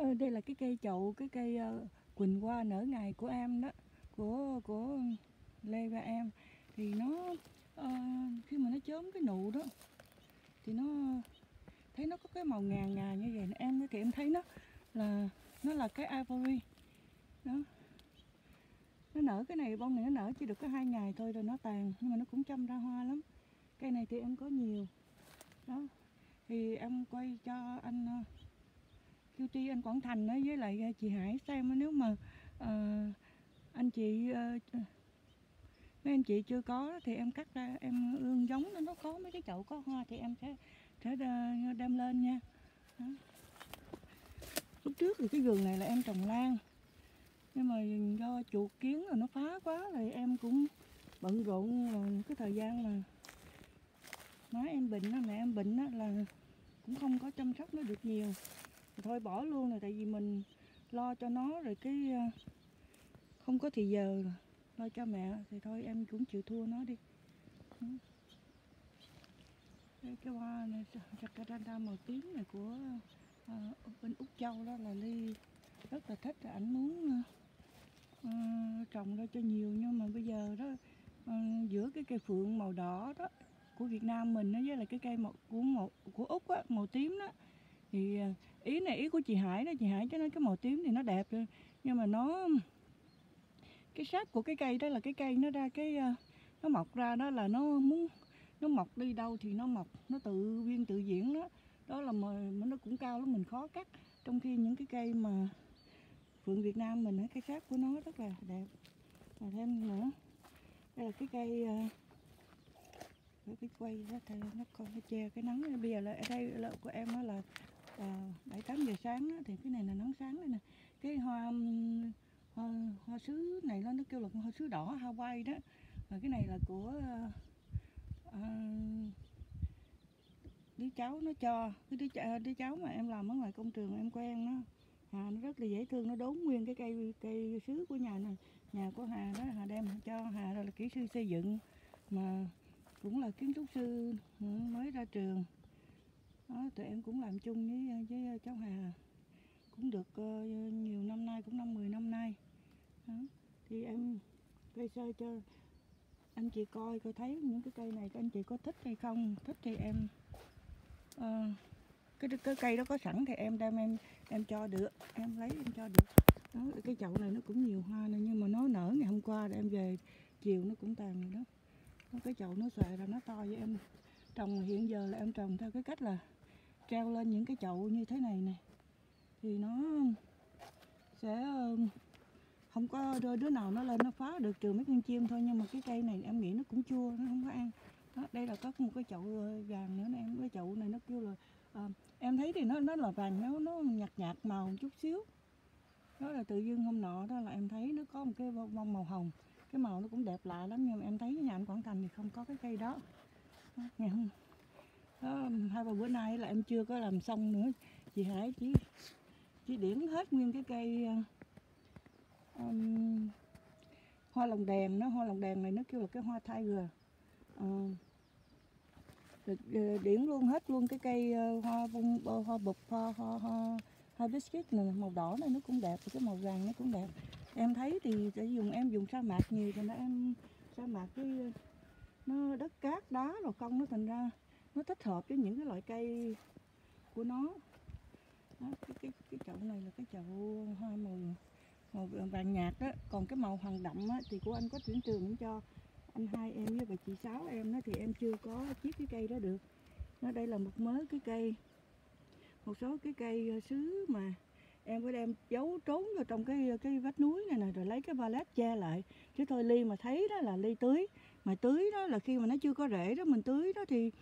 Đây là cái cây chậu, cái cây quỳnh hoa nở ngày của em đó, của Lê Ba em. Thì nó khi mà nó chớm cái nụ đó thì nó thấy nó có cái màu ngà ngà như vậy em, thì em thấy nó là cái ivory đó. Nó nở cái này, bông này nó nở chỉ được có 2 ngày thôi rồi nó tàn, nhưng mà nó cũng chăm ra hoa lắm. Cây này thì em có nhiều đó, thì em quay cho anh QT anh Quảng Thành đó, với lại chị Hải xem. Nếu mà anh chị mấy anh chị chưa có thì em cắt ra, em ương giống nó có mấy cái chậu có hoa thì em sẽ đem lên nha đó. Lúc trước thì cái vườn này là em trồng lan, nhưng mà do chuột kiến rồi nó phá quá rồi em cũng bận rộn. Rồi cái thời gian mà má em bệnh đó, mẹ em bệnh đó, là cũng không có chăm sóc nó được nhiều, thì thôi bỏ luôn rồi. Tại vì mình lo cho nó rồi cái không có thì giờ lo cho mẹ thì thôi em cũng chịu thua nó đi. Cái hoa này Jacaranda màu tím này của bên Úc Châu đó là Ly rất là thích, ảnh muốn trồng ra cho nhiều. Nhưng mà bây giờ đó giữa cái cây phượng màu đỏ đó của Việt Nam mình với lại cái cây của Úc á, màu tím đó, thì ý của chị Hải đó, chị Hải cho nên cái màu tím thì nó đẹp rồi, nhưng mà cái xác của cái cây đó là cái cây nó ra cái nó mọc ra đó là nó mọc đi đâu thì nó mọc, nó tự viên tự diễn đó. Đó là mà nó cũng cao lắm, mình khó cắt. Trong khi những cái cây mà phượng Việt Nam mình, cái xác của nó rất là đẹp. Và thêm nữa, đây là cái cây cái quay đó, nó còn nó che cái nắng. Bây giờ là ở đây là của em đó là 7-8 giờ sáng đó, thì cái này là nắng sáng đây nè. Cái hoa sứ này nó kêu là hoa sứ đỏ Hawaii đó. Và cái này là của đứa cháu nó cho, cái đứa cháu mà em làm ở ngoài công trường em quen nó. Nó rất là dễ thương, nó đốn nguyên cái cây sứ của nhà này, nhà của Hà đó. Hà đem cho, Hà là kỹ sư xây dựng mà cũng là kiến trúc sư mới ra trường đó. Tụi em cũng làm chung với cháu Hà cũng được nhiều năm nay, cũng 5-10 năm nay đó. Thì em quay sơ cho anh chị coi thấy những cái cây này các anh chị có thích hay không. Thích thì em cái cây đó có sẵn thì em đem em cho được, em lấy em cho được đó. Cái chậu này nó cũng nhiều hoa này, nhưng mà nó nở ngày hôm qua rồi em về chiều nó cũng tàn rồi đó. Cái chậu nó xòe ra nó to, với em trồng hiện giờ là em trồng theo cái cách là treo lên những cái chậu như thế này nè, thì nó sẽ không có đứa nào nó lên nó phá được, trừ mấy con chim thôi. Nhưng mà cái cây này em nghĩ nó cũng chua, nó không có ăn đó. Đây là có một cái chậu vàng nữa nè em. Cái chậu này nó kêu là em thấy thì nó là vàng, nó nhạt nhạt màu một chút xíu đó. Là tự dưng hôm nọ đó là em thấy nó có một cái bông màu hồng, cái màu nó cũng đẹp lạ lắm. Nhưng mà em thấy nhà anh Quảng Thành thì không có cái cây đó. Ngày hôm đó, 2-3 bữa nay là em chưa có làm xong nữa. Chị Hải chỉ điển hết nguyên cái cây hoa lồng đèn đó. Hoa lồng đèn này nó kêu là cái hoa tiger. Điển luôn hết luôn cái cây hoa bụp, hoa biscuit này, màu đỏ này nó cũng đẹp, cái màu vàng nó cũng đẹp. Em thấy thì em dùng sa mạc nhiều, thành ra em sa mạc cái nó đất cát đá rồi công nó, thành ra nó thích hợp với những cái loại cây của nó đó. Cái chậu này là cái chậu hoa màu vàng nhạt đó. Còn cái màu hoàng đậm á, thì của anh có chuyển trường cho anh hai em với bà chị Sáu em đó, thì em chưa có chiết cái cây đó được. Nó đây là một mớ cái cây, một số cái cây sứ mà em phải đem giấu trốn vào trong cái vách núi này nè, rồi lấy cái valet che lại. Chứ thôi Ly mà thấy đó là Ly tưới, mà tưới đó là khi mà nó chưa có rễ đó mình tưới đó, thì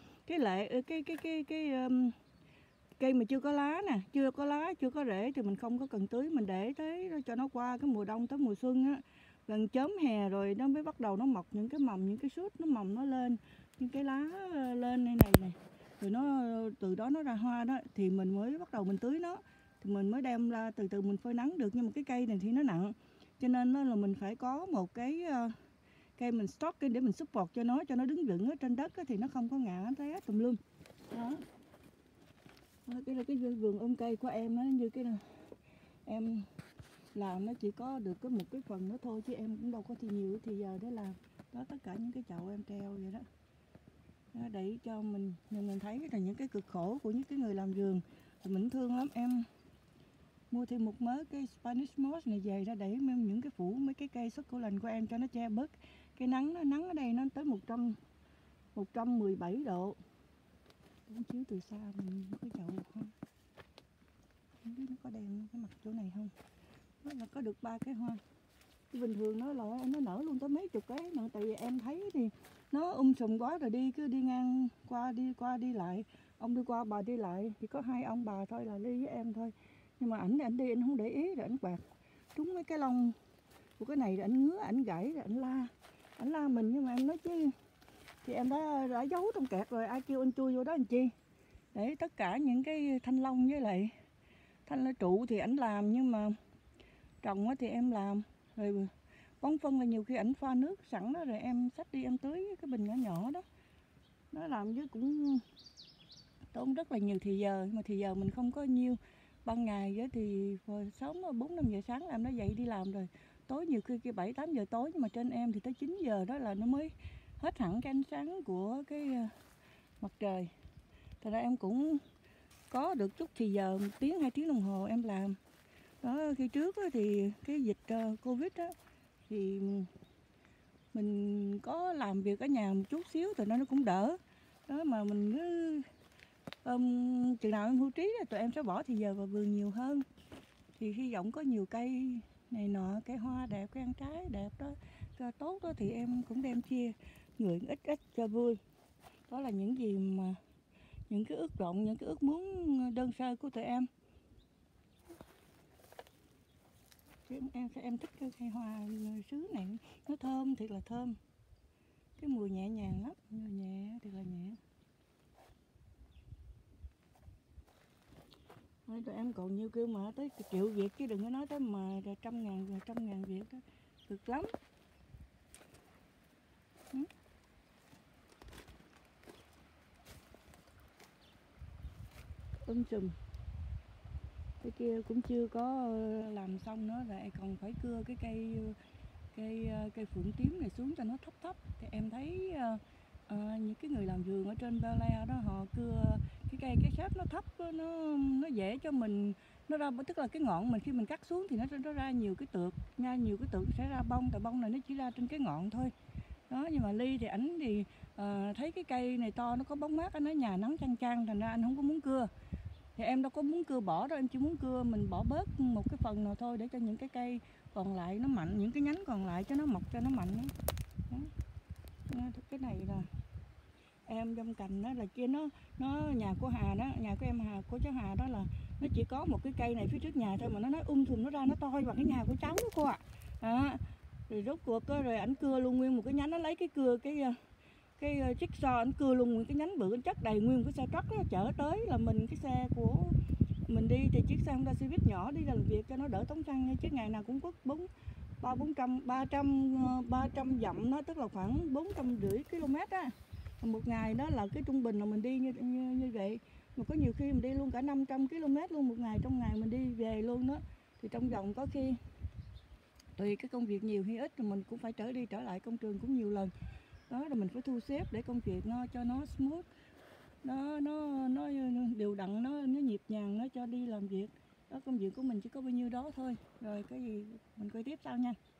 cây mà chưa có lá nè, chưa có rễ thì mình không có cần tưới, mình để tới cho nó qua cái mùa đông tới mùa xuân á, gần chớm hè rồi nó mới bắt đầu nó mọc những cái mầm, những cái sút nó mầm nó lên những cái lá lên đây này, rồi nó từ đó nó ra hoa đó, thì mình mới bắt đầu mình tưới nó, thì mình mới đem ra từ từ mình phơi nắng được. Nhưng mà cái cây này thì nó nặng, cho nên là mình phải có một cái cây mình stock để mình support cho nó đứng vững ở trên đất á, thì nó không có ngã té tùm lum đó. Cái là cái vườn cây của em nó như cái này. em làm nó chỉ có được một cái phần nữa thôi, chứ em cũng đâu có thì nhiều thì giờ để làm. Đó, tất cả những cái chậu em treo vậy đó. Đó, để cho mình thấy là những cái cực khổ của những cái người làm vườn. Thì mình thương lắm. Em mua thêm một mớ cái Spanish moss này về ra để những cái phủ mấy cái cây succulent của em cho nó che bớt cái nắng. Nó nắng ở đây nó tới 117 độ. Cũng chiếu từ xa mình cái chậu hoa. Không biết nó có đèn cái mặt chỗ này không. Nó là có được 3 cái hoa. Cái bình thường nó là nó nở luôn tới mấy chục cái. Tại vì em thấy thì nó sùm quá rồi, cứ đi ngang qua đi lại. Ông đi qua bà đi lại thì có 2 ông bà thôi, là Ly với em thôi. Nhưng mà ảnh đi ảnh không để ý, rồi ảnh quạt trúng mấy cái lông của cái này, rồi ảnh ngứa, ảnh gãy, rồi ảnh la mình. Nhưng mà em nói chứ thì em đã giấu trong kẹt rồi, ai kêu anh chui vô đó làm chi. Để tất cả những cái thanh long với lại thanh lá trụ thì ảnh làm, nhưng mà trồng thì em làm. Rồi bón phân là nhiều khi ảnh pha nước sẵn đó, rồi em xách đi em tưới cái bình nhỏ nhỏ đó. Nó làm với cũng tốn rất là nhiều thì giờ, mà thì giờ mình không có nhiều. Ban ngày với thì sớm 4-5 giờ sáng là em đã dậy đi làm rồi. Tối nhiều khi 7-8 giờ tối, nhưng mà trên em thì tới 9 giờ đó là nó mới hết hẳn cái ánh sáng của cái mặt trời. Thật ra em cũng có được chút thì giờ, 1 tiếng 2 tiếng đồng hồ em làm. Đó, khi trước thì cái dịch Covid đó, thì mình có làm việc ở nhà một chút xíu thì nó cũng đỡ. Đó, mà mình cứ chừng nào em hưu trí thì tụi em sẽ bỏ thì giờ vào vườn nhiều hơn. Thì hy vọng có nhiều cây này nọ, cây hoa đẹp, cây ăn trái đẹp đó, tốt đó, thì em cũng đem chia người ít ít cho vui. Đó là những gì mà những cái ước vọng, những cái ước muốn đơn sơ của tụi em. Em thích cái cây hoa sứ này, nó thơm, thiệt là thơm. Cái mùi nhẹ nhàng lắm, mùi nhẹ, thiệt là nhẹ. Nói tụi em còn nhiêu kêu mà tới triệu Việt, chứ đừng có nói tới mà trăm ngàn Việt đó, cực lắm. Sùm. Cái kia cũng chưa có làm xong nữa, lại còn phải cưa cái cây phượng tím này xuống cho nó thấp thấp. Thì em thấy những cái người làm vườn ở trên Bel Air đó, họ cưa cái sáp nó thấp đó, nó dễ cho mình, nó ra, tức là cái ngọn mình khi mình cắt xuống thì nó ra nhiều cái tược nha, nhiều cái tược sẽ ra bông, tại bông này nó chỉ ra trên cái ngọn thôi. Đó, nhưng mà Ly thì ảnh thì thấy cái cây này to, nó có bóng mát, anh ở nhà nắng chang chang, thành ra anh không có muốn cưa. Thì em đâu có muốn cưa bỏ đâu, em chỉ muốn cưa mình bỏ bớt một cái phần nào thôi, để cho những cái cây còn lại nó mạnh, những cái nhánh còn lại cho nó mọc cho nó mạnh đó. Cái này là em trong cành đó là kia, nó nhà của Hà đó, nhà của em Hà, của cháu Hà đó, là nó chỉ có một cái cây này phía trước nhà thôi, mà nó nói thùm nó ra, nó to bằng cái nhà của cháu đó cô ạ. Rồi rốt cuộc rồi ảnh cưa luôn nguyên một cái nhánh, nó lấy cái chiếc xo, ảnh cưa luôn nguyên cái nhánh bự, anh chất đầy nguyên một cái xe truck đó, chở tới là cái xe của mình đi thì chiếc xe Honda Civic nhỏ đi làm việc cho nó đỡ tốn xăng, chứ ngày nào cũng quất 300 dặm đó, tức là khoảng 450 km á. Một ngày đó là cái trung bình là mình đi như vậy. Mà có nhiều khi mình đi luôn cả 500 km luôn một ngày, trong ngày mình đi về luôn đó. Thì trong vòng có khi tùy cái công việc nhiều hay ít thì mình cũng phải trở đi trở lại công trường cũng nhiều lần. Đó, rồi mình phải thu xếp để công việc cho nó smooth, nó đều đặn, nó nhịp nhàng, nó cho đi làm việc. Đó, công việc của mình chỉ có bao nhiêu đó thôi. Rồi cái gì mình coi tiếp sau nha.